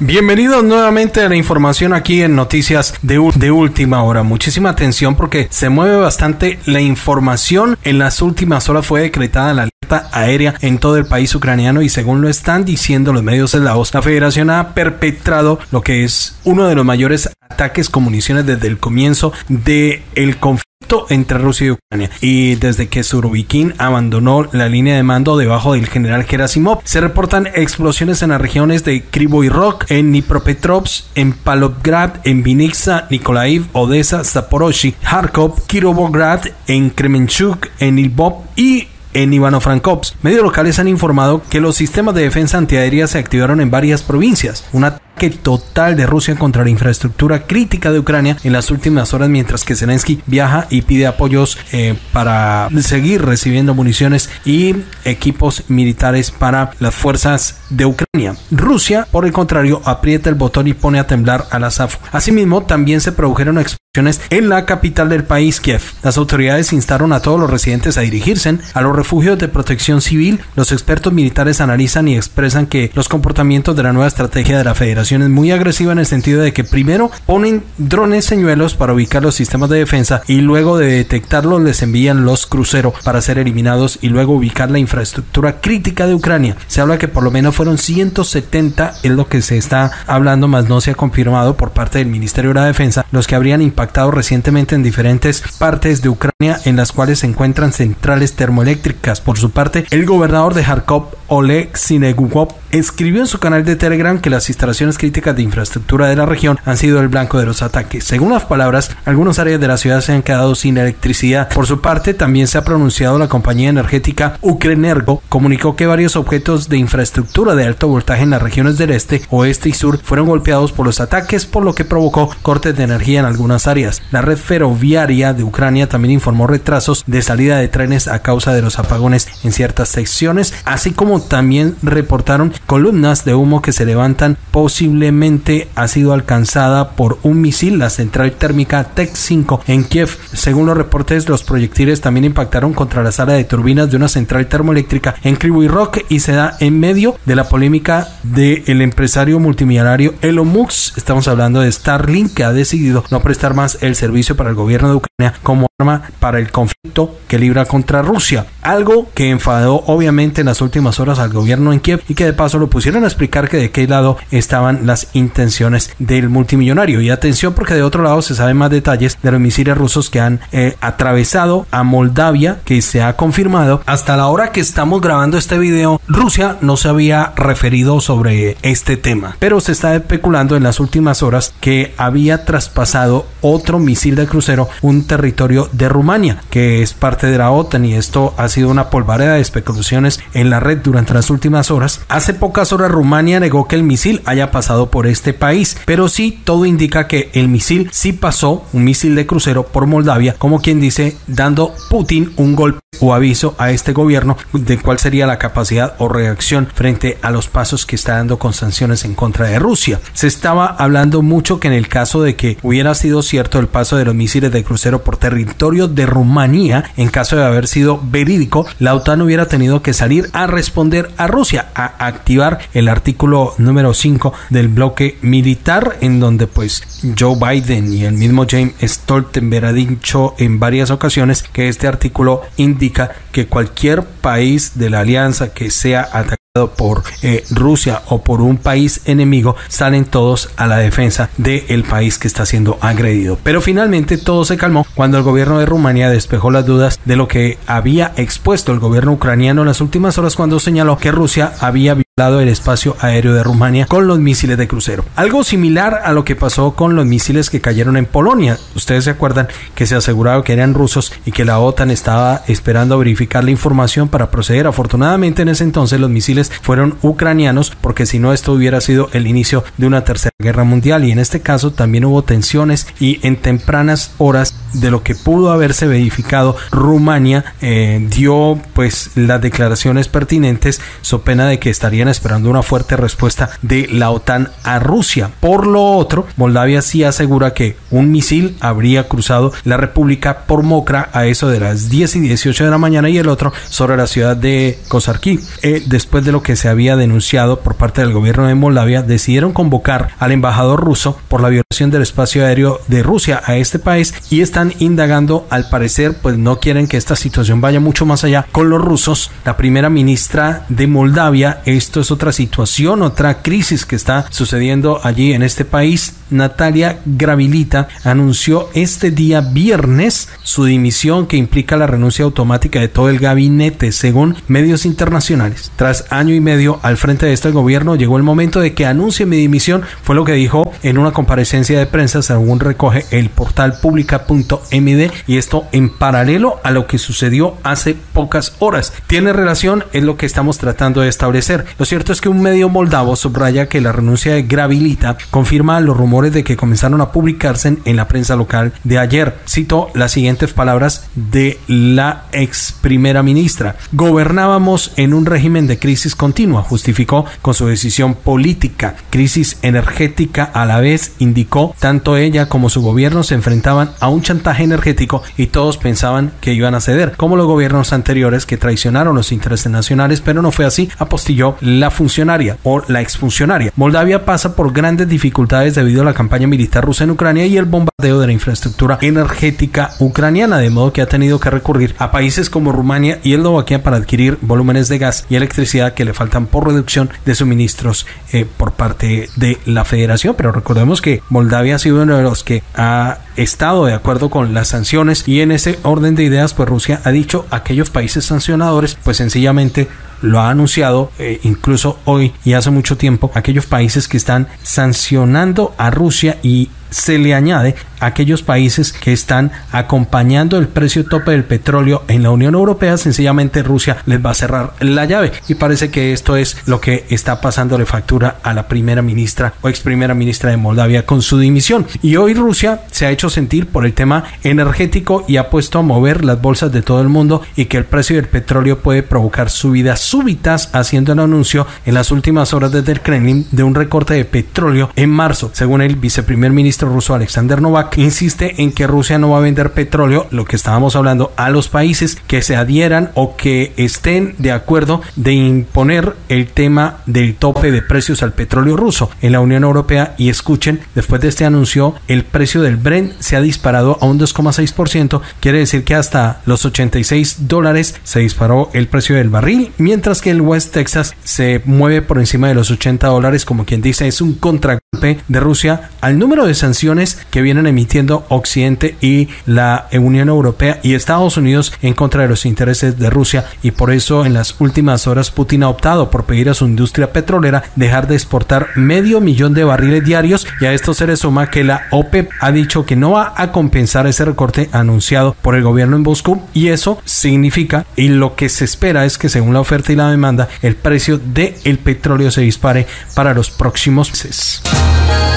Bienvenidos nuevamente a la información aquí en Noticias de Última Hora. Muchísima atención porque se mueve bastante la información. En las últimas horas fue decretada la alerta aérea en todo el país ucraniano y según lo están diciendo los medios eslavos, la federación ha perpetrado lo que es uno de los mayores ataques con municiones desde el comienzo del conflicto entre Rusia y Ucrania, y desde que Surovikin abandonó la línea de mando debajo del general Gerasimov. Se reportan explosiones en las regiones de Kryvyi Rog, en Dnipropetrovsk, en Pavlograd, en Vinnytsia, Mykolaiv, Odessa, Zaporozhye, Kharkov, Kirovograd, en Kremenchuk, en Lvov y en Ivano-Frankovsk. Medios locales han informado que los sistemas de defensa antiaérea se activaron en varias provincias. Un ataque total de Rusia contra la infraestructura crítica de Ucrania en las últimas horas, mientras que Zelensky viaja y pide apoyos para seguir recibiendo municiones y equipos militares para las fuerzas de Ucrania. Rusia, por el contrario, aprieta el botón y pone a temblar a la SAF. Asimismo, también se produjeron explosiones en la capital del país, Kiev. Las autoridades instaron a todos los residentes a dirigirse a los refugios de protección civil. Los expertos militares analizan y expresan que los comportamientos de la nueva estrategia de la Federación es muy agresiva en el sentido de que primero ponen drones señuelos para ubicar los sistemas de defensa y luego de detectarlos les envían los cruceros para ser eliminados y luego ubicar la infraestructura crítica de Ucrania. Se habla que por lo menos fueron 170, es lo que se está hablando, más no se ha confirmado por parte del Ministerio de la Defensa, los que habrían impactado recientemente en diferentes partes de Ucrania en las cuales se encuentran centrales termoeléctricas. Por su parte, el gobernador de Kharkov, Oleg Sinegubov, escribió en su canal de Telegram que las instalaciones críticas de infraestructura de la región han sido el blanco de los ataques. Según las palabras, algunas áreas de la ciudad se han quedado sin electricidad. Por su parte, también se ha pronunciado la compañía energética Ukrenergo, comunicó que varios objetos de infraestructura de alto voltaje en las regiones del este, oeste y sur fueron golpeados por los ataques, por lo que provocó cortes de energía en algunas áreas. La red ferroviaria de Ucrania también informó retrasos de salida de trenes a causa de los apagones en ciertas secciones, así como también reportaron columnas de humo que se levantan. Posiblemente ha sido alcanzada por un misil la central térmica TEC-5 en Kiev. Según los reportes, los proyectiles también impactaron contra la sala de turbinas de una central termoeléctrica en Kryvyi Rog y se da en medio de la polémica del empresario multimillonario Elon Musk. Estamos hablando de Starlink, que ha decidido no prestar más el servicio para el gobierno de Ucrania como arma para el conflicto que libra contra Rusia. Algo que enfadó obviamente en las últimas horas al gobierno en Kiev y que de paso lo pusieron a explicar que de qué lado estaban las intenciones del multimillonario. Y atención, porque de otro lado se saben más detalles de los misiles rusos que han atravesado a Moldavia, que se ha confirmado. Hasta la hora que estamos grabando este video, Rusia no se había referido sobre este tema, pero se está especulando en las últimas horas que había traspasado otro misil de crucero un territorio de Rumania, que es parte de la OTAN, y esto ha sido una polvareda de especulaciones en la red durante las últimas horas. Hace pocas horas Rumania negó que el misil haya pasado por este país, pero sí todo indica que el misil sí pasó, un misil de crucero, por Moldavia, como quien dice, dando Putin un golpe o aviso a este gobierno de cuál sería la capacidad o reacción frente a los pasos que está dando con sanciones en contra de Rusia. Se estaba hablando mucho que en el caso de que hubiera sido cierto el paso de los misiles de crucero por territorio de Rumanía, en caso de haber sido verídico, la OTAN hubiera tenido que salir a responder a Rusia, a activar el artículo número 5 del bloque militar, en donde pues Joe Biden y el mismo James Stoltenberg ha dicho en varias ocasiones que este artículo indica que cualquier país de la alianza que sea atacado por Rusia o por un país enemigo, salen todos a la defensa del país que está siendo agredido. Pero finalmente todo se calmó cuando el gobierno de Rumania despejó las dudas de lo que había expuesto el gobierno ucraniano en las últimas horas, cuando señaló que Rusia había violado el espacio aéreo de Rumania con los misiles de crucero. Algo similar a lo que pasó con los misiles que cayeron en Polonia. Ustedes se acuerdan que se aseguraba que eran rusos y que la OTAN estaba esperando a verificar la información para proceder. Afortunadamente en ese entonces los misiles fueron ucranianos, porque si no esto hubiera sido el inicio de una tercera guerra mundial, y en este caso también hubo tensiones, y en tempranas horas de lo que pudo haberse verificado, Rumania dio pues las declaraciones pertinentes, so pena de que estaría estarían esperando una fuerte respuesta de la OTAN a Rusia. Por lo otro, Moldavia sí asegura que un misil habría cruzado la República por Mokra a eso de las 10:18 de la mañana y el otro sobre la ciudad de Kozarki. Después de lo que se había denunciado por parte del gobierno de Moldavia, decidieron convocar al embajador ruso por la violación del espacio aéreo de Rusia a este país y están indagando. Al parecer, pues no quieren que esta situación vaya mucho más allá con los rusos. La primera ministra de Moldavia, esto es otra situación, otra crisis que está sucediendo allí en este país. Natalia Gravilita anunció este día viernes su dimisión, que implica la renuncia automática de todo el gabinete, según medios internacionales. Tras año y medio al frente de este gobierno, llegó el momento de que anuncie mi dimisión, fue lo que dijo en una comparecencia de prensa, según recoge el portal publica.md, y esto en paralelo a lo que sucedió hace pocas horas. ¿Tiene relación? Es lo que estamos tratando de establecer. Lo cierto es que un medio moldavo subraya que la renuncia de Gravilita confirma los rumores de que comenzaron a publicarse en la prensa local de ayer. Cito las siguientes palabras de la ex primera ministra: gobernábamos en un régimen de crisis continua, justificó con su decisión política. Crisis energética a la vez, indicó. Tanto ella como su gobierno se enfrentaban a un chantaje energético y todos pensaban que iban a ceder, como los gobiernos anteriores que traicionaron los intereses nacionales, pero no fue así, apostilló la funcionaria o la exfuncionaria. Moldavia pasa por grandes dificultades debido a la campaña militar rusa en Ucrania y el bombardeo de la infraestructura energética ucraniana, de modo que ha tenido que recurrir a países como Rumania y Eslovaquia para adquirir volúmenes de gas y electricidad que le faltan por reducción de suministros por parte de la federación. Pero recordemos que Moldavia ha sido uno de los que ha estado de acuerdo con las sanciones, y en ese orden de ideas, pues Rusia ha dicho aquellos países sancionadores, pues sencillamente lo ha anunciado incluso hoy y hace mucho tiempo, aquellos países que están sancionando a Rusia, y se le añade a aquellos países que están acompañando el precio tope del petróleo en la Unión Europea. Sencillamente Rusia les va a cerrar la llave, y parece que esto es lo que está pasándole factura a la primera ministra o ex primera ministra de Moldavia con su dimisión. Y hoy Rusia se ha hecho sentir por el tema energético y ha puesto a mover las bolsas de todo el mundo, y que el precio del petróleo puede provocar subidas súbitas, haciendo el anuncio en las últimas horas desde el Kremlin de un recorte de petróleo en marzo. Según el viceprimer ministro ruso Alexander Novak, insiste en que Rusia no va a vender petróleo, lo que estábamos hablando, a los países que se adhieran o que estén de acuerdo de imponer el tema del tope de precios al petróleo ruso en la Unión Europea. Y escuchen, después de este anuncio, el precio del Brent se ha disparado a un 2,6%, quiere decir que hasta los $86 se disparó el precio del barril, mientras que el West Texas se mueve por encima de los $80, como quien dice, es un contragolpe de Rusia al número de sanciones que vienen emitiendo Occidente y la Unión Europea y Estados Unidos en contra de los intereses de Rusia. Y por eso en las últimas horas Putin ha optado por pedir a su industria petrolera dejar de exportar 500,000 de barriles diarios, y a esto se le suma que la OPEP ha dicho que no va a compensar ese recorte anunciado por el gobierno en Moscú, y eso significa, y lo que se espera es que, según la oferta y la demanda, el precio del petróleo se dispare para los próximos meses.